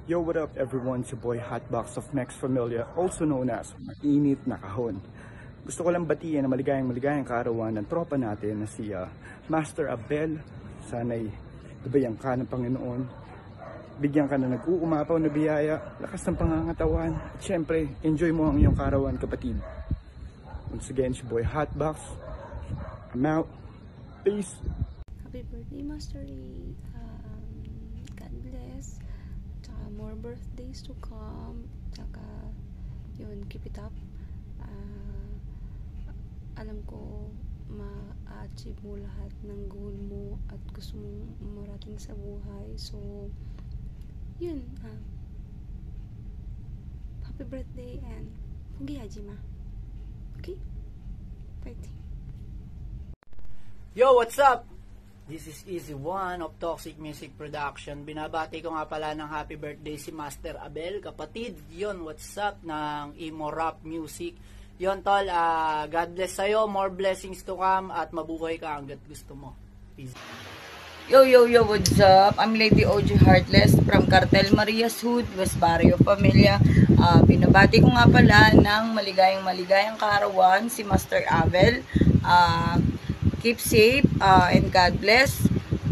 Yo, what up everyone? It's your boy Hotbox of Mex Familia, also known as Mainit na Kahon. Gusto ko lang batiin na maligayang kaarawan ng tropa natin na si Master Abel. Sana'y gabayan ka ng Panginoon. Bigyan ka na nag-uumapaw na biyaya, lakas ng pangangatawan. At syempre, enjoy mo ang iyong kaarawan, kapatid. Once again, it's your boy Hotbox. I'm out. Peace. Happy birthday, Master Ray. God bless. Tsaka more birthdays to come. Tsaka, yun, keep it up. Alam ko, ma-achieve mo lahat ng goal mo at gusto mong marating sa buhay. So, yun. Happy birthday and Pugi Hajima. Okay? Fighting. Yo, what's up? This is Easy One of Toxic Music Production. Binabati ko nga pala ng happy birthday si Master Abel, kapatid. Yon, what's up ng emo rap music. Yon tol, God bless sa'yo, more blessings to come, at mabuhay ka hanggat gusto mo. Peace. Yo, what's up? I'm Lady OG Heartless from Cartel Marias Hood, West Barrio Familia. Binabati ko nga pala ng maligayang kaarawan si Master Abel. Keep safe and God bless.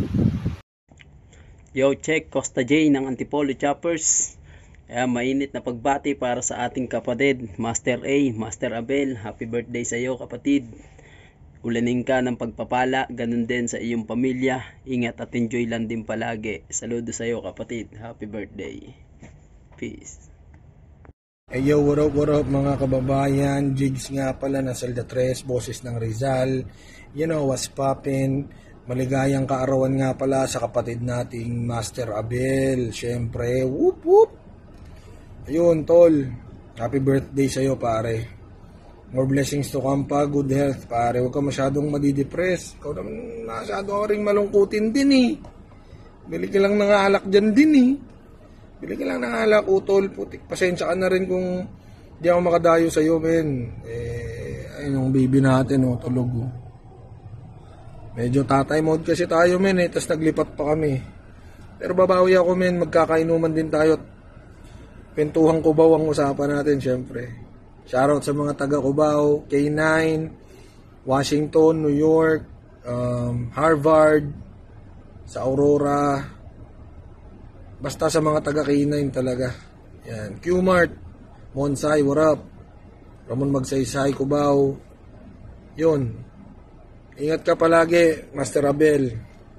Yo, check Costa J ng Antipolo Choppers. Mainit na pagbati para sa ating kapatid, Master A, Master Abel. Happy birthday sa iyo, kapatid. Ulanin ka ng pagpapala, ganun din sa iyong pamilya. Ingat at enjoy lang din palagi. Saludo sa iyo, kapatid. Happy birthday. Peace. Hey yo, what up mga kababayan? Jigs nga pala na Salda 3, boses ng Rizal. You know what's poppin'. Maligayang kaarawan nga pala sa kapatid nating Master Abel. Syempre, whoop whoop. Ayun tol, happy birthday sa'yo pare. More blessings to come pa, good health pare. Huwag ka masyadong madidepress. Ikaw naman masyado ring malungkutin din eh. Bili ka lang ng alak dyan din eh. Bili ka lang ng alak, utol, putik. Pasensya ka na rin kung di ako makadayo sa'yo, men. Ayun yung baby natin, tulog. Medyo tatay mode kasi tayo, men, tas naglipat pa kami. Pero babawi ako, men, magkakainuman din tayo. Pentuhang Cubao ang usapan natin, syempre. Shoutout sa mga taga Cubao, K9, Washington, New York, Harvard, sa Aurora, basta sa mga taga K9 talaga. Yan. Q-Mart, Monsay, what up? Ramon Magsaysay, Cubao. Yun. Ingat ka palagi, Master Abel.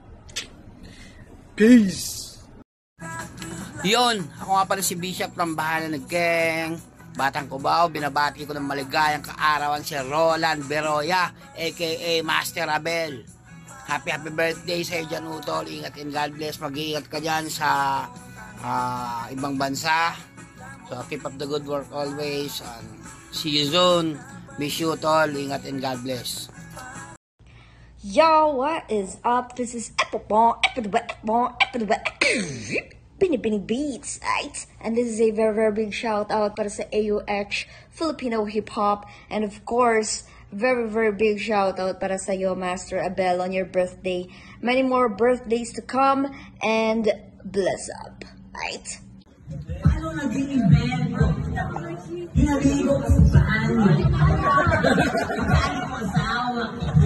Peace! Yon, ako nga pala si Bishop from Bahala ng Gang, Batang Cubao. Binabati ko ng maligayang kaarawan si Roland Beroya, aka Master Abel. Happy birthday sa iyo dyan, utol. Ingat and God bless. Mag-iingat ka dyan sa ibang bansa. So keep up the good work always, and see you soon. Miss you, tol. Ingat and God bless. Yo, what is up? This is Bini Beats, right? And this is a very big shout out para sa AUH Filipino Hip Hop, and of course, very big shout out para sa iyo, Master Abel, on your birthday. Many more birthdays to come, and bless up, right? Paano naging invento? Hinaligo ko sa paano? Paano ko asawa?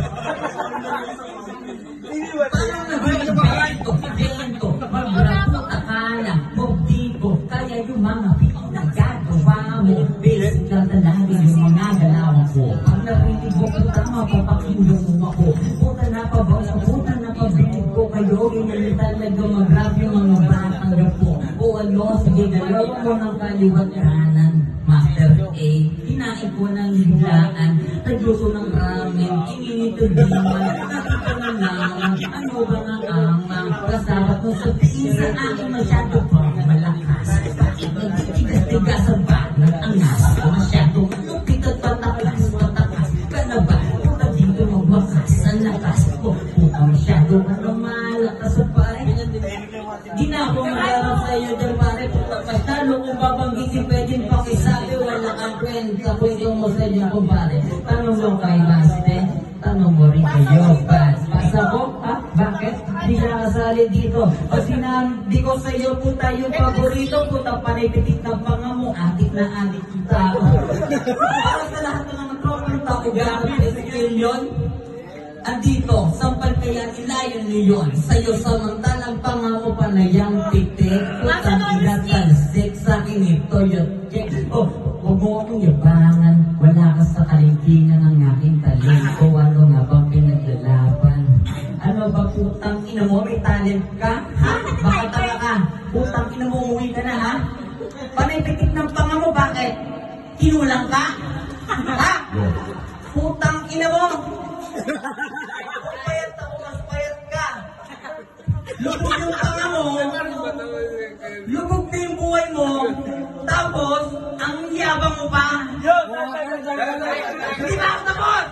Paano naging invento? Mabrako akala, mugdigo, kaya yung mga pitong nagagawa mo. Basic lang talaga yung mga galawan ko. Pag narinig mo ko tama, papakinggan mo ako. Puta na pa ba, puta na pa binig ko kayo. Yung talaga mag-rap yung mga batang rapo. O ano, sige, galaw mo ng kaliwat kanan. Master A, hinain ko ng higlaan. Tagluto ng ramen, kininito din naman. Nakita na naman, ano ba nga amang kasabat mo sa tingin sa akin masyado pang malakas. Bakit nagtitigas-tigas sa balat ang nasa ko masyado? Lupikat patakas ka na ba? Puta dito magwakas ang lakas ko. Puta masyado ka na malakas sa pare. Di na ako malarap sa'yo dyan pare. Puta talo kung babanggitin pwedeng pakisabi. Wala kang kwenta kwento mo sa dyan kumpare. Tanong mo kay Baste, tanong mo rin kayo. Bas, pasa ko? Ha? Bakit? Di siya kasali dito. Kasi di ko sa'yo, puta yung paborito, puta panipitik ng panga mo, adik na adik kita. Para sa lahat ng mga tropang tao, gamit Ezekiel yun. Andito, sampal kaya nilayon niyon. Sa'yo samantalang panga mo panayang titik. Putang ina talsik sa akin ito yun. Oh, huwag mo akong yabangan. Wala ka sa kalintingan ng aking talento. Ano nga bang pinaglalaban? Ano ba putang ina mo? May talent ka? Ha? Baka tala ka? Putang ina mo, umuwi ka na ha? Panay-pitik ng panga mo, bakit? Kinulang ka? Ha? Putang ina mo! Payat ako, mas payat ka! Lubog yung panga mo, lubog na yung buhay mo, tapos, ang yabang mo pa! Hindi ba ako tapos?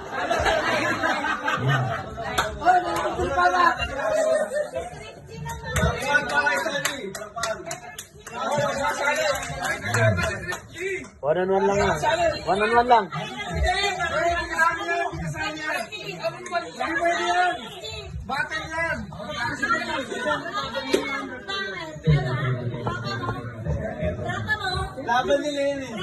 One-on-one lang yan. One-on-one lang. Laban nila yun eh.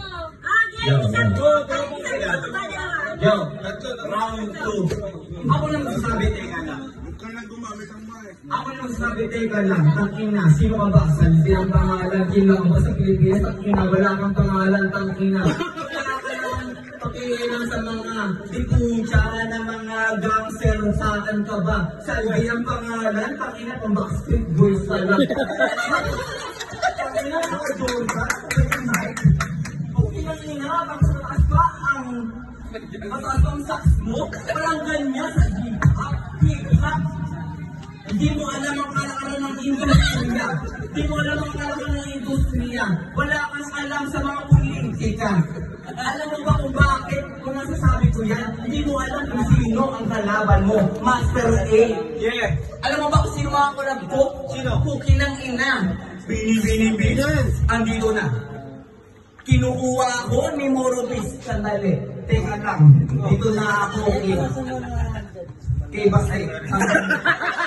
Yo, round 2. Ako lang magsasabi, teka lang. Ako lang magsasabi, teka lang. Tangina, sino ka ba? Saldi ang pangalan, kilang ba sa Pilipinas? Tangina, wala kang pangalan, tangina. Wala ka naman pakialam sa mga dipunsya na mga gangster sa akin ka ba? Saldi ang pangalan, tangina, pang Backstreet Boys ka lang. Tangina, nakador ka? Okay lang ina, bang sa taas ba ang mataas bang saks mo? Walang ganyan sa hip-hop. Hindi mo alam ang kalakaran ng industriya. Hindi mo alam ang kalakaran ng industriya. Wala kang alam sa mga politika. Alam mo ba kung bakit? Kung nasasabi ko yan, hindi mo alam kung sino ang kalaban mo. Master A. Yeah. Alam mo ba kung sino mga collab ko? Sino? Cookie ng ina. Bini. Andito na. Kinukuha ako ni Morobis. Sandali. Teka lang. Dito na ako. Kay Basay.